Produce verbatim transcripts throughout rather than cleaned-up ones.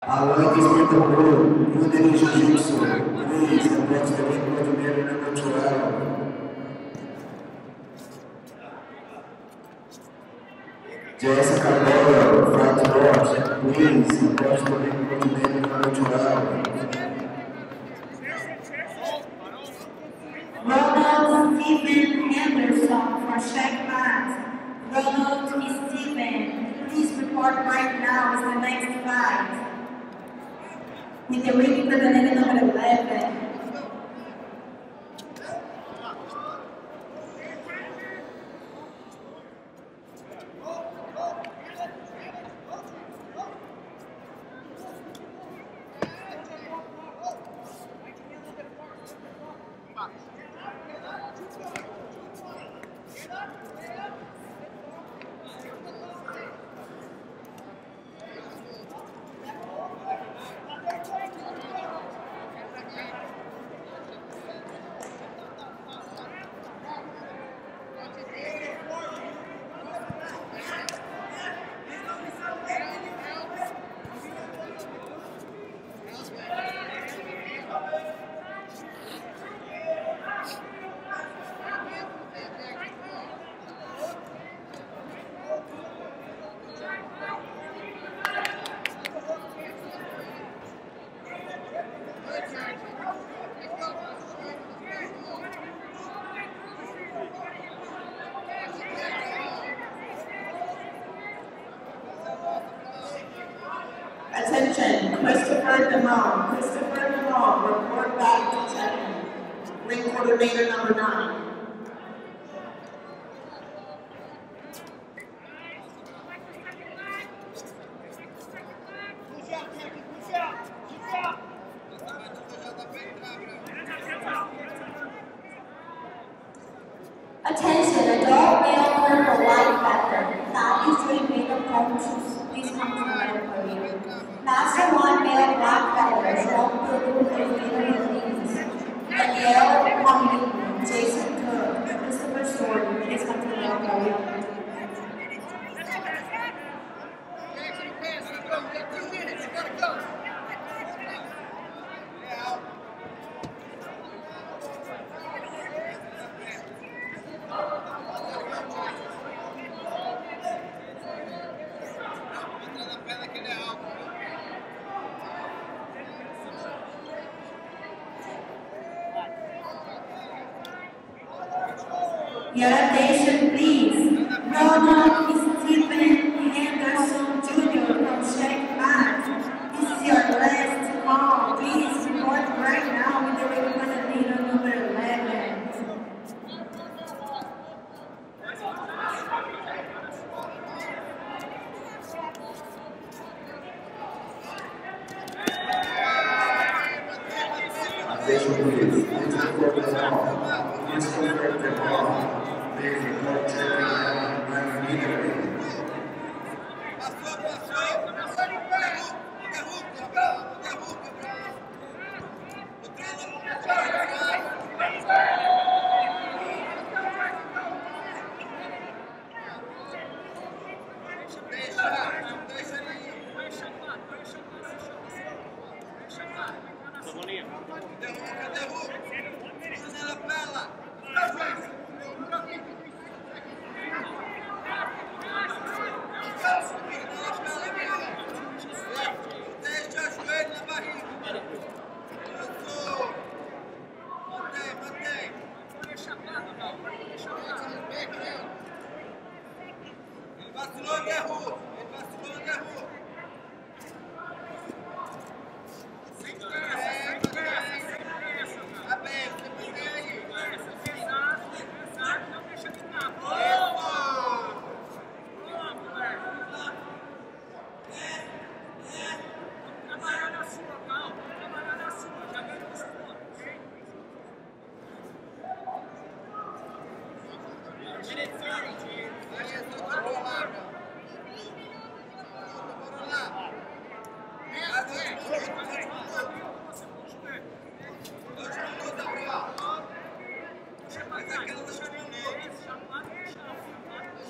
I love this with the world. You did jiu-jitsu. Please, advance the ring coordinator number twelve. Jessica Doyle, front row. Please, advance the ring coordinator number twelve. Ronald Steven Anderson for checkmate. Ronald Steven, please report right now is the next fight. With the ring coordinator number eleven. Attention, Christopher DeMond. Christopher DeMond, report back to ten. Ring coordinator number nine. Attention, adult male purple white feather. Not usually made of home shoes. Please come to the medical area. Master one male black feather. Strong blue and feeling leaves. Danielle Kwame, Jason Cook, Christopher Short. Please come to the medical area. Your attention, please. Ronald Steven Henderson Junior from Checkmate. This is your last call. Please report right now with the representative number eleven. Attention, please. Please report the call. Please report the call. Please report checking out immediately.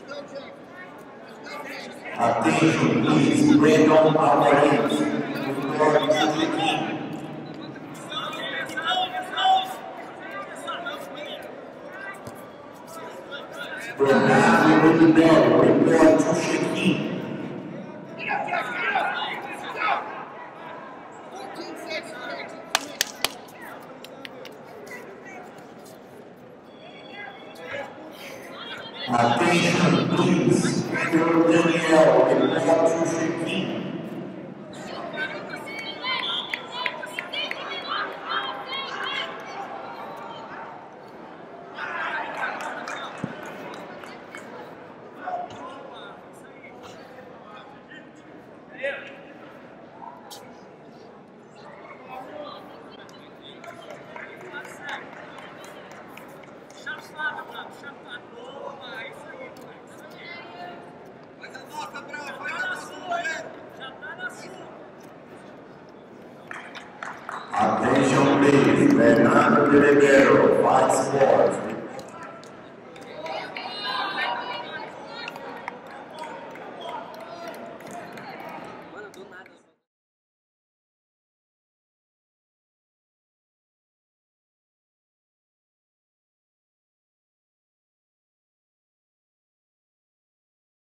Attention, please, Brandon Alvarez. Melo, report to Shekin. Attention, please. Pedro Daniel, report to Shekin. Attention please, Fernando de Ribeiro, five sport.